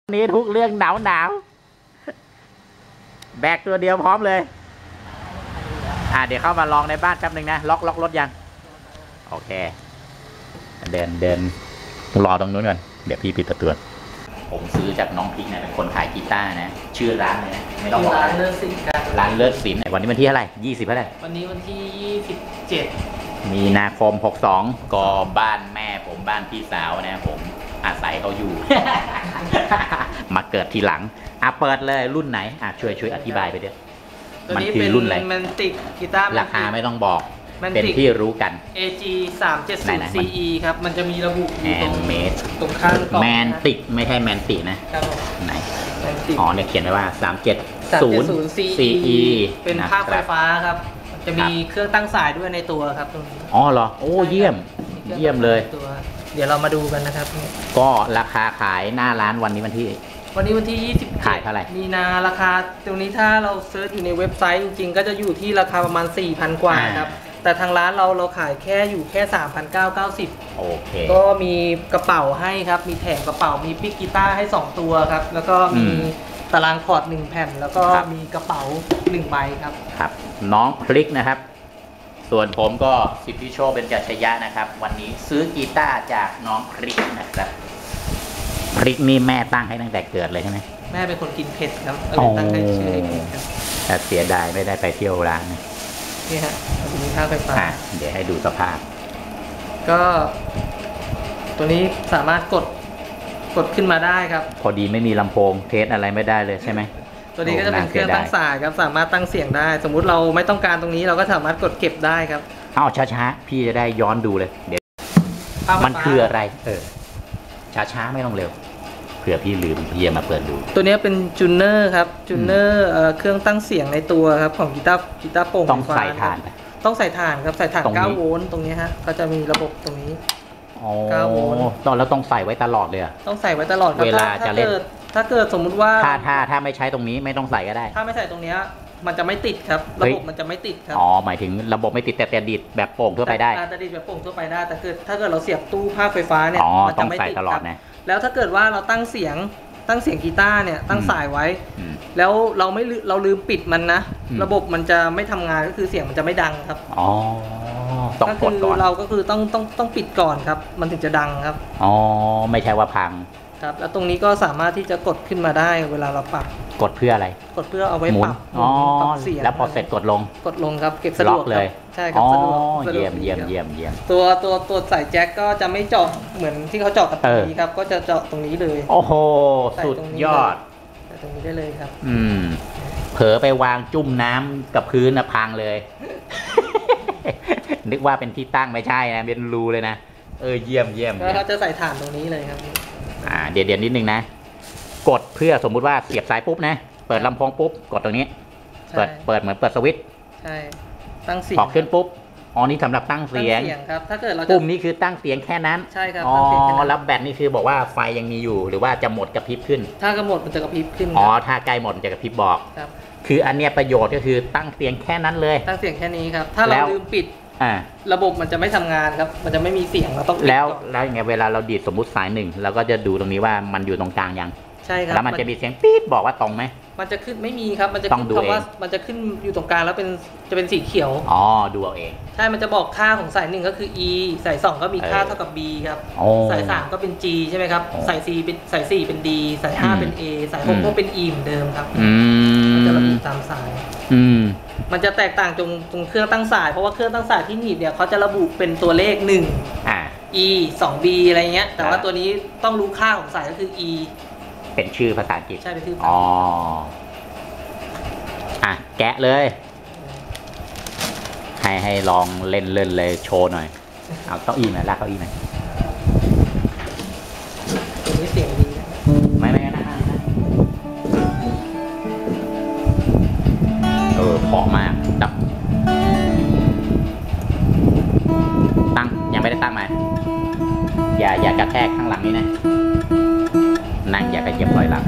นี้ทุกเรื่องหนาวแบกตัวเดียวพร้อมเลยเดี๋ยวเข้ามาลองในบ้านแป๊บนึงนะล็อกรถยังโอเคเดินรอตรงนู้นก่อนเดี๋ยวพี่ปิดประตูผมซื้อจากน้องพริกนะเป็นคนขายกีตาร์นะชื่อร้านเลยนะไม่ต้องบอกร้านเลิศศิลป์ครับร้านเลิศศิลป์วันนี้วันที่เท่าไหร่20เท่าไหร่วันนี้วันที่27 มีนาคม62ก็บ้านแม่ผมบ้านพี่สาวนะผมอาศัยเขาอยู่ มาเกิดทีหลังเปิดเลยรุ่นไหนช่วยอธิบายไปด้วยมันคือรุ่นอะไรมันติกกีตาร์ราคาไม่ต้องบอกเป็นที่รู้กัน AG 370 CE ครับมันจะมีระบุอยู่ตรงข้างกล่องแมนติกไม่ใช่แมนตินะครับไหนเนี่ยเขียนไว้ว่า370 CE เป็นภาคไฟฟ้าครับจะมีเครื่องตั้งสายด้วยในตัวครับตรงนี้เหรอโอ้เยี่ยมเลยเดี๋ยวเรามาดูกันนะครับก็ราคาขายหน้าร้านวันนี้วันที่ 20ขายเท่าไหร่มีนาราคาตรงนี้ถ้าเราเซิร์ชอยู่ในเว็บไซต์จริงๆก็จะอยู่ที่ราคาประมาณ 4,000 กว่าครับแต่ทางร้านเราขายแค่อยู่แค่ 3,990 โอเคก็มีกระเป๋าให้ครับมีแถมกระเป๋ามีปิกกีตาร์ให้2ตัวครับแล้วก็มีตารางคอร์ด1แผ่นแล้วก็มีกระเป๋า1ใบครับครับน้องพลิกนะครับส่วนผมก็สิทธิโชคเป็นกัจฉยะนะครับวันนี้ซื้อกีตาร์จากน้องพลิกนะครับพริกนี่แม่ตั้งให้ตั้งแต่เกิดเลยใช่ไหมแม่เป็นคนกินเผ็ดครับตั้งให้ชื่อเผ็ดครับแต่เสียดายไม่ได้ไปเที่ยวร้านนี่ฮะมีค่าไฟฟ้าเดี๋ยวให้ดูสภาพก็ตัวนี้สามารถกดขึ้นมาได้ครับพอดีไม่มีลำโพงเทสอะไรไม่ได้เลยใช่ไหมตัวนี้ก็จะเป็นเครื่องตั้งสายครับสามารถตั้งเสียงได้สมมุติเราไม่ต้องการตรงนี้เราก็สามารถกดเก็บได้ครับช้าพี่จะได้ย้อนดูเลยเดี๋ยวมันคืออะไรช้าไม่ต้องเร็วเผื่อพี่ลืมพี่มาเปิดดูตัวนี้เป็นจูเนอร์ครับจูเนอร์เครื่องตั้งเสียงในตัวครับของกีตาร์โปร่งต้องใส่ถ่านต้องใส่ถ่านครับใส่ถ่าน9 โวลต์ตรงนี้ฮะก็จะมีระบบตรงนี้ 9 โวลต์แล้วต้องใส่ไว้ตลอดเลยต้องใส่ไว้ตลอดเวลาจะเล่นถ้าเกิดสมมุติว่าถ้าไม่ใช้ตรงนี้ไม่ต้องใส่ก็ได้ถ้าไม่ใส่ตรงนี้มันจะไม่ติดครับระบบมันจะไม่ติดครับหมายถึงระบบไม่ติดแต่ดีดแบบโป่งทั่วไปได้แต่ดีดแบบโป่งทั่วไปได้แต่คือถ้าเกิดเราเสียบตู้ภาคไฟฟ้าเนี่ยมันจะไม่ติดตลอดนะแล้วถ้าเกิดว่าเราตั้งเสียงกีตาร์เนี่ยตั้งสายไว้แล้วเราลืมปิดมันนะระบบมันจะไม่ทำงานก็คือเสียงมันจะไม่ดังครับต้องกดก่อนเราก็คือต้องปิดก่อนครับมันถึงจะดังครับไม่ใช่ว่าพังครับแล้วตรงนี้ก็สามารถที่จะกดขึ้นมาได้เวลาเราปรับกดเพื่ออะไรกดเพื่อเอาไว้ปรับเสียงแล้วพอเสร็จกดลงครับเก็บสะดวกเลยใช่ครับสะดวกเยี่ยมตัวใส่แจ็คก็จะไม่เจาะเหมือนที่เขาเจาะกับตรงนี้ครับก็จะเจาะตรงนี้เลยโอ้โหสุดยอดใส่ตรงนี้ได้เลยครับเผลอไปวางจุ่มน้ำกับพื้นพังเลยนึกว่าเป็นที่ตั้งไม่ใช่นะเป็นรูเลยนะเยี่ยมแล้วเราจะใส่ถ่านตรงนี้เลยครับเดี๋ยวนิดนึงนะกดเพื่อสมมุติว่าเสียบสายปุ๊บนะเปิดลำโพงปุ๊บกดตรงนี้เปิดเหมือนเปิดสวิตช์ใช่ตั้งเสียงพอขึ้นปุ๊บนี่สำหรับตั้งเสียงครับถ้าเกิดเราปุ่มนี้คือตั้งเสียงแค่นั้นใช่ครับแล้วแบตนี่คือบอกว่าไฟยังมีอยู่หรือว่าจะหมดกระพริบขึ้นถ้ากระหมดมันจะกระพริบขึ้นถ้าใกล้หมดมันจะกระพริบบอกคืออันเนี้ยประโยชน์ก็คือตั้งเสียงแค่นั้นเลยตั้งเสียงแค่นี้ครับถ้าเราลืมปิดระบบมันจะไม่ทำงานครับมันจะไม่มีเสียงเราต้องแล้วยังไงเวลาเราดีดสมมุติสายหนึ่งเราก็จะดูตรงนี้ว่ามันอยู่ตรงกลางยังใช่ครับแล้วมันจะมีเสียงปี๊ดบอกว่าตรงไหมมันจะขึ้นไม่มีครับมันจะขึ้นคำว่ามันจะขึ้นอยู่ตรงกลางแล้วจะเป็นสีเขียวดูเอาเองใช่มันจะบอกค่าของสาย1ก็คือ E สาย2ก็มีค่าเท่ากับ B ครับสาย3ก็เป็น G ใช่ไหมครับสาย4เป็นสาย4เป็น D สาย5เป็น A สาย6ก็เป็น E เหมือนเดิมครับมันจะระบุตามสายมันจะแตกต่างตรงเครื่องตั้งสายเพราะว่าเครื่องตั้งสายที่หนีบเนี่ยเขาจะระบุเป็นตัวเลข1 E 2 B อะไรเงี้ยแต่ว่าตัวนี้ต้องรู้ค่าของสายก็คือ E เป็นชื่อภาษาอังกฤษใช่เป็นชื่อแกะเลยให้ลองเล่นเลยโชว์หน่อยเอาเก้าอี้มาลากเก้าอี้มาตัวนี้เสียงดีไม่นะเพาะมากดับตั้งยังไม่ได้ตั้งมาอย่ากระแทกข้างหลังนี้นะนั่งอย่ากระเหยียบรอยหลัง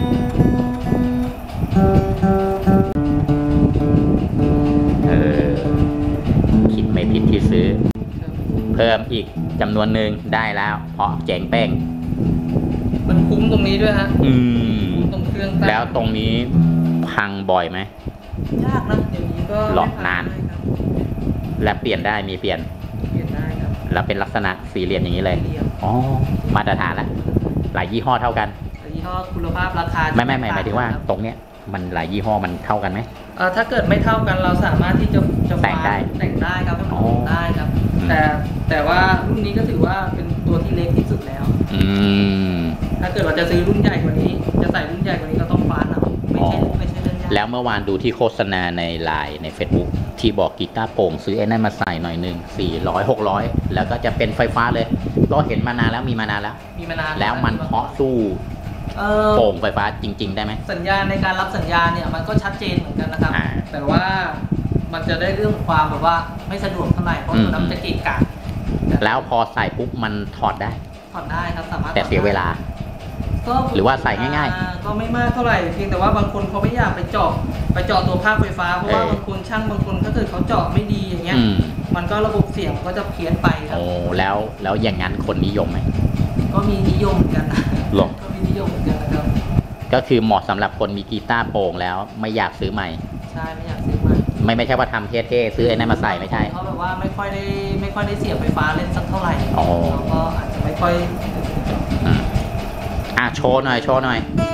คิดไม่ผิดที่ซื้อเพิ่มอีกจำนวนหนึ่งได้แล้วเพราะเจ๋งเป้งมันคุ้มตรงนี้ด้วยฮะอืมตรงเครื่องตั้งแล้วตรงนี้พังบ่อยไหมยากนะเดี๋ยวนี้ก็หลอกนานไม่ครับและเปลี่ยนได้มีเปลี่ยนเปลี่ยนได้ครับแล้วเป็นลักษณะสี่เหลี่ยมอย่างนี้เลยสี่เหลี่ยมอ๋อมาตรฐานละหลายยี่ห้อเท่ากันแต่ยี่ห้อคุณภาพราคาไม่หมายถึงว่าตรงเนี้ยมันหลายยี่ห้อมันเท่ากันไหมถ้าเกิดไม่เท่ากันเราสามารถที่จะแต่งได้แต่งได้ครับให้มันอ๋อตรงได้ครับ แต่ว่ารุ่นนี้ก็ถือว่าเป็นตัวที่เล็กที่สุดแล้วอืมถ้าเกิดเราจะซื้อรุ่นใหญ่กว่านี้ จะใส่รุ่นใหญ่กว่านี้ก็ต้องฟ้าเอาไม่ใช่เรื่องยากแล้วเมื่อวานดูที่โฆษณาในไลน์ใน Facebook ที่บอกกีตาร์โปร่งซื้อไอ้นั่นมาใส่หน่อยหนึ่ง400 600แล้วก็จะเป็นไฟฟ้าเลย ก็เห็นมานานแล้วมีมานานแล้วมีมานานแล้วมันเพาะสู้โปร่งไฟฟ้าจริง ๆ ได้ไหมสัญญาณในการรับสัญญาณเนี่ยมันก็ชัดเจนเหมือนกันนะครับอ่าแต่ว่ามันจะได้เรื่องความแบบว่าไม่สะดวกเท่าไหร่เพราะตัวนั้นมันจะเกะกะแล้วพอใส่ปุ๊บมันถอดได้ถอดได้ครับสามารถแต่เสียเวลาก็หรือว่าใส่ง่ายก็ไม่มากเท่าไหร่เพียงแต่ว่าบางคนเขาไม่อยากไปเจาะตัวภาคไฟฟ้าเพราะว่าบางคนช่างบางคนถ้าเกิดเขาเจาะไม่ดีอย่างเงี้ย มันก็ระบบเสียงก็จะเพี้ยนไปครับโอ้แล้วอย่างนั้นคนนิยมไหมก็มีนิยมเหมือนกันนะหรอก็มีนิยมเหมือนกันนะครับก็คือเหมาะสำหรับคนมีกีตาร์โปร่งแล้วไม่อยากซื้อใหม่ใช่ไม่อยากซื้อมาไม่ใช่ว่าทำเท่ๆซื้อไอ้นั่นมาใส่ไม่ใช่เขาแบบว่าไม่ค่อยได้เสียบไฟฟ้าเล่นสักเท่าไหร่อ๋อเราก็อาจจะไม่ค่อยอืมโชว์หน่อย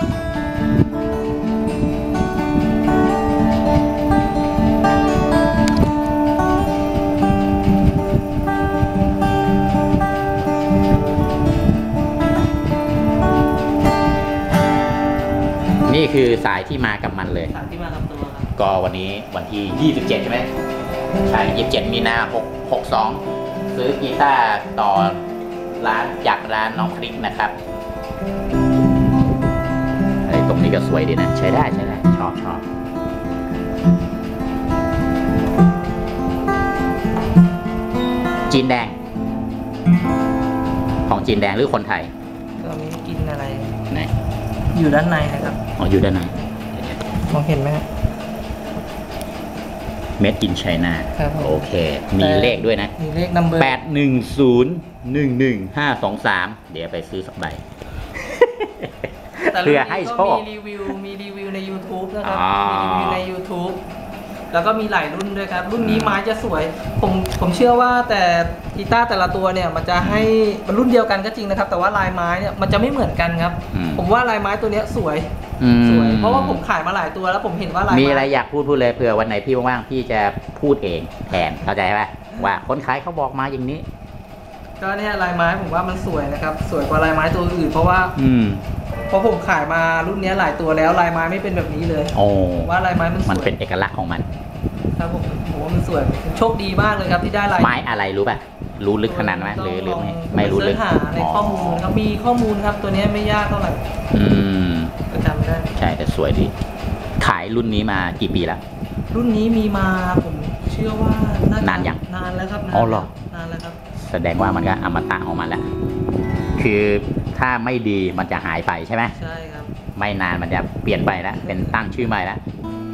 นี่คือสายที่มากับมันเลยสายที่มากับตัวครับก็วันนี้วันที่ 27 ใช่ไหมใช่27 มีนา62ซื้อกีตาร์ต่อร้านจากร้านน้องคลิกนะครับตรงนี้ก็สวยดีนะ ใช้ได้ชอบจีนแดง ของจีนแดงหรือคนไทยก็ไม่กินอะไรไหนอยู่ด้านในนะครับอ๋ออยู่ด้านในมองเห็นไหมฮะ Made in China ครับผมโอเค มีเลขด้วยนะมีเลขนัมเบอร์ 810111523เดี๋ยวไปซื้อสักใบแต่เพื่อให้โชคมีรีวิวใน YouTube นะครับอ๋อมีรีวิวใน YouTube แล้วก็มีหลายรุ่นด้วยครับ รุ่นนี้ไม้จะสวย ผมเชื่อว่าแต่กีตาร์แต่ละตัวเนี่ยมันจะให้มันรุ่นเดียวกันก็จริงนะครับ แต่ว่าลายไม้เนี่ยมันจะไม่เหมือนกันครับ ผมว่าลายไม้ตัวเนี้ยสวยเพราะว่าผมขายมาหลายตัวแล้วผมเห็นว่าลายมีอะไรอยากพูดเลยเผื่อวันไหนพี่ว่างๆพี่จะพูดเองแทนเข้าใจป่ะว่าคนขายเขาบอกมาอย่างนี้ก็เนี่ยลายไม้ผมว่ามันสวยนะครับ สวยกว่าลายไม้ตัวอื่นเพราะว่าเพราะผมขายมารุ่นนี้หลายตัวแล้วลายไม้ไม่เป็นแบบนี้เลยโอ้ว่าลายไม้มันสวยมันเป็นเอกลักษณ์ของมันครับผมว่ามันสวยโชคดีมากเลยครับที่ได้ลายไม้อะไรรู้ป่ะรู้ลึกขนาดนั้นไหมหรือไม่รู้ลึกหาในข้อมูลครับมีข้อมูลครับตัวนี้ไม่ยากเท่าไหร่ก็จำไม่ได้ใช่แต่สวยดีขายรุ่นนี้มากี่ปีแล้วรุ่นนี้มีมาผมเชื่อว่าน่าจะนานยังนานแล้วครับอ๋อเหรอนานแล้วครับแสดงว่ามันก็อมตะของมันแล้วคือถ้าไม่ดีมันจะหายไปใช่ไหมใช่ครับไม่นานมันจะเปลี่ยนไปแล้วเป็นตั้งชื่อใหม่แล้ว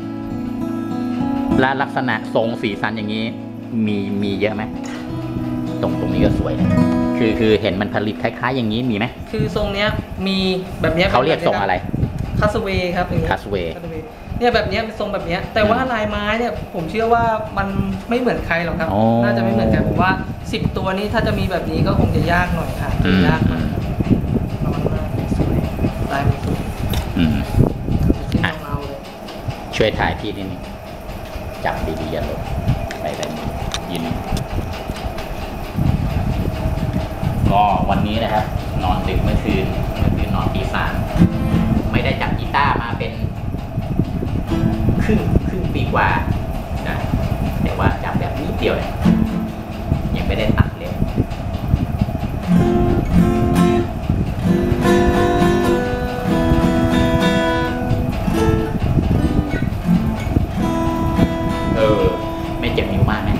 และลักษณะทรงสีสันอย่างนี้มีเยอะไหมตรงนี้ก็สวยนะคือเห็นมันผลิตคล้ายๆอย่างนี้มีไหมคือทรงเนี้ยมีแบบเนี้ยเขาเรียกทรงอะไรคัสเวย์ครับอย่างนี้คัสเวย์เนี่ยแบบเนี้ยเป็นทรงแบบเนี้ยแต่ว่าลายไม้เนี่ยผมเชื่อว่ามันไม่เหมือนใครหรอกครับอ๋อน่าจะไม่เหมือนกันผมว่า10ตัวนี้ถ้าจะมีแบบนี้ก็คงจะยากหน่อยค่ะยากมากร้อนมากสวยลายมันสวย ที่ของเราเลยช่วยถ่ายพี่นิดนึงจับดีๆอย่าหล่นไปแบบนี้ยืนก็วันนี้นะครับ นอนดึกเมื่อคืนนอนตี 3ไม่ได้จับกีตาร์มาเป็นครึ่งปีกว่านะแต่ว่าจับแบบนิดเดียวเนี่ยยังไม่ได้ตัดเลย ไม่เจ็บนิ้วมากนะ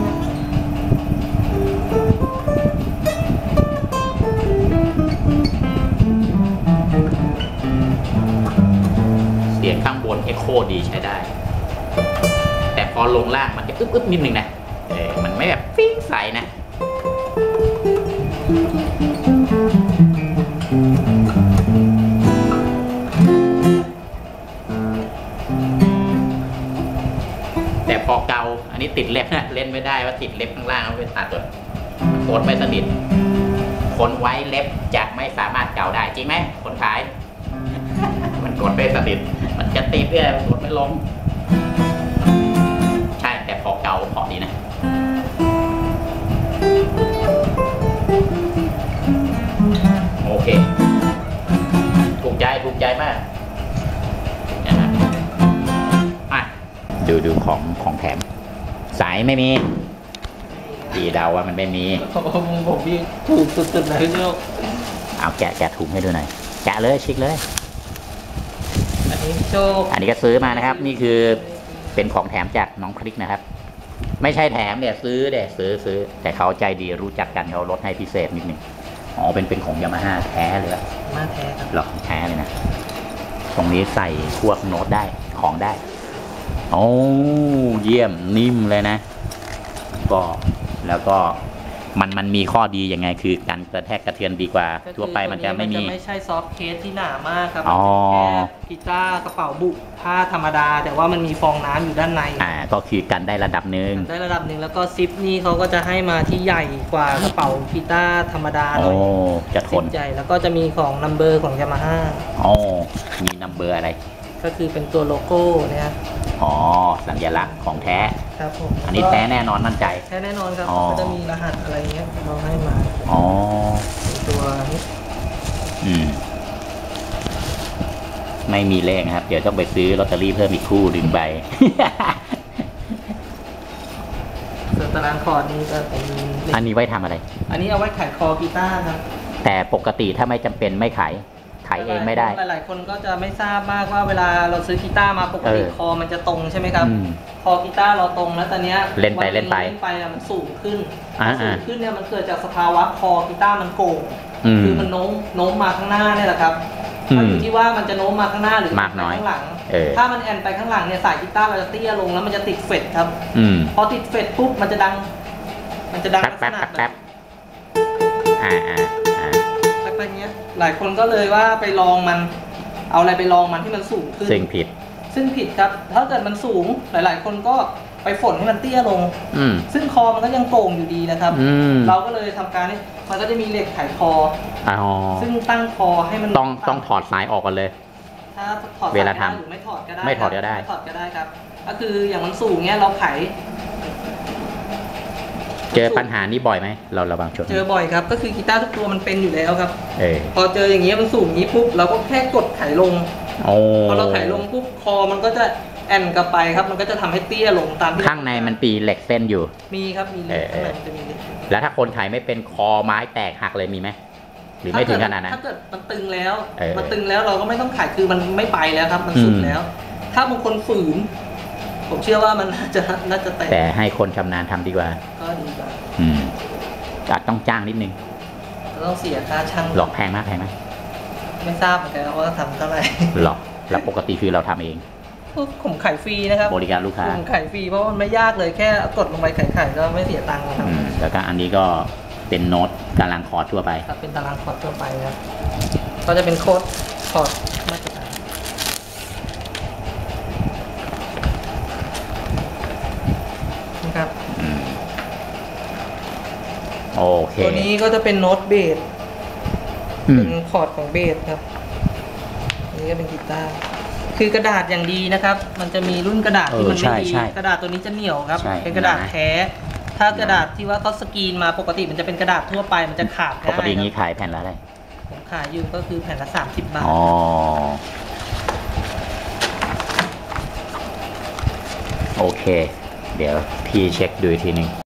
เสียงข้างบนเอ็กโคดีใช้ได้ แต่พอลงล่างมันจะอึ๊บนิดนึงนะมันไม่แบบฟิ้งใสนะเก่าอันนี้ติดเล็บนะเล่นไม่ได้ว่าติดเล็บข้างล่างเอาไปตัดตัวโคนไม่สนิทคนไว้เล็บจะไม่สามารถเก่าได้จริงไหมคนขาย มันกดไม่สนิทมันจะติดเนี่ยกดไม่ลงใช่แต่พอเก่าพอดีนะโอเคถูกใจมากนะครับอ่ะดูของแถมสายไม่มีพี่เดาว่ามันไม่มีผมพี่ถูกสุดๆเลยพี่โลกเอาแกะถุงให้ดูหน่อยแกะเลยชิคเลยอันนี้โชคอันนี้ก็ซื้อมานะครับนี่คือเป็นของแถมจากน้องพริกนะครับไม่ใช่แถมเนี่ยซื้อแต่เขาใจดีรู้จักกันเขาลดให้พิเศษนิดนึงอ๋อเป็นของยามาฮ่าแท้เลยมาแท้ครับหรอแท้เลยนะตรงนี้ใส่พวกโน้ตได้ของได้โอ้เยี่ยมนิ่มเลยนะก็แล้วก็มันมีข้อดียังไงคือการกระแทกกระเทือนดีกว่าทั่วไปมันจะไม่ใช่ซอฟต์เคสที่หนามากครับแค่กีตาร์กระเป๋าบุผ้าธรรมดาแต่ว่ามันมีฟองน้ำอยู่ด้านในก็คือกันได้ระดับหนึ่งแล้วก็ซิปนี่เขาก็จะให้มาที่ใหญ่กว่ากระเป๋ากีตาร์ธรรมดาหน่อยจะทนใหญ่แล้วก็จะมีของนัมเบอร์ของยามาฮ่ามีนัมเบอร์อะไรก็คือเป็นตัวโลโก้เนี่ยสัญลักษณ์ของแท้ครับผมอันนี้แท้แน่นอนมั่นใจแท้แน่นอนครับก็จะมีรหัสอะไรเงี้ยเราให้มาตัวนี้ไม่มีเลขครับเดี๋ยวต้องไปซื้อลอตเตอรี่เพิ่มอีกคู่1 ใบส่วนตารางคอร์ดนี้ก็เป็นอันนี้ไว้ทำอะไรอันนี้เอาไว้ขายคอกีตาร์ครับแต่ปกติถ้าไม่จำเป็นไม่ขายเองไม่ได้หลายคนก็จะไม่ทราบมากว่าเวลาเราซื้อกีตาร์มาปกติคอมันจะตรงใช่ไหมครับคอกีตาร์เราตรงแล้วตอนนี้เล่นไปมันสูงขึ้นเนี่ยมันเกิดจากสภาวะคอกีตาร์มันโก่งคือมันโน้มมาข้างหน้าเนี่ยแหละครับมันอยู่ที่ว่ามันจะโน้มมาข้างหน้าหรือมากน้อยข้างหลังถ้ามันแอนไปข้างหลังเนี่ยสายกีตาร์เราจะเตี้ยลงแล้วมันจะติดเฟดครับพอติดเฟดปุ๊บมันจะดังแป๊บเงี้ยหลายคนก็เลยว่าไปลองมันเอาอะไรไปลองมันที่มันสูงขึ้นซึ่งผิดครับถ้าเกิดมันสูงหลายๆคนก็ไปฝนให้มันเตี้ยลงซึ่งคอมันก็ยังโก่งอยู่ดีนะครับเราก็เลยทำการนี้มันก็จะมีเหล็กไขคอซึ่งตั้งคอให้มันต้องถอดสายออกกันเลยถ้าถอดเวลาทำหรือไม่ถอดก็ได้ไม่ถอดก็ได้ครับก็คืออย่างมันสูงเงี้ยเราไขเจอปัญหานี้บ่อยไหมเราระวังชนเจอบ่อยครับก็คือกีตาร์ทุกตัวมันเป็นอยู่แล้วครับพอเจออย่างเงี้ยมันสูงนี้ปุ๊บเราก็แค่กดไขลงพอเราไขลงปุ๊บคอมันก็จะแอนกลับไปครับมันก็จะทำให้เตี้ยลงตามที่ข้างในมันปีเหล็กเส้นอยู่มีครับมีเหล็กข้างในจะมีเหล็กแล้วถ้าคนไขไม่เป็นคอไม้แตกหักเลยมีไหมหรือไม่ถึงขนาดนั้นถ้าเกิดมันตึงแล้วเราก็ไม่ต้องไขคือมันไม่ไปแล้วครับมันสุดแล้วถ้าบางคนฝืนผมเชื่อว่ามันน่าจะแต่ให้คนชำนาญทำดีกว่าก็ดีกว่าอาจต้องจ้างนิดนึงต้องเสียค่าช่างหลอกแพงไหมไม่ทราบเหมือนกันว่าทำเท่าไหร่หลอกแล้วปกติคือเราทำเองผมขายฟรีนะครับบริการลูกค้าผมขายฟรีเพราะมันไม่ยากเลยแค่กดลงไปขายก็ไม่เสียตังค์ครับแล้วก็อันนี้ก็เป็นโน้ตตารางคอร์ดทั่วไปครับเป็นตารางคอร์ดทั่วไปครับก็จะเป็นโค้ดคอร์ดมาตรฐานครับโอเคตัวนี้ก็จะเป็นโน้ตเบสเป็นคอร์ดของเบสครับนี่ก็เป็นกีตาร์คือกระดาษอย่างดีนะครับมันจะมีรุ่นกระดาษที่มันไม่ดีกระดาษตัวนี้จะเหนียวครับเป็นกระดาษแท้ถ้ากระดาษที่ว่าเขาสกรีนมาปกติมันจะเป็นกระดาษทั่วไปมันจะขาดปกตินี้ขายแผ่นละอะไรผมขายอยู่ก็คือแผ่นละ30 บาทโอเคเดี๋ยวพี่เช็คดูทีนึง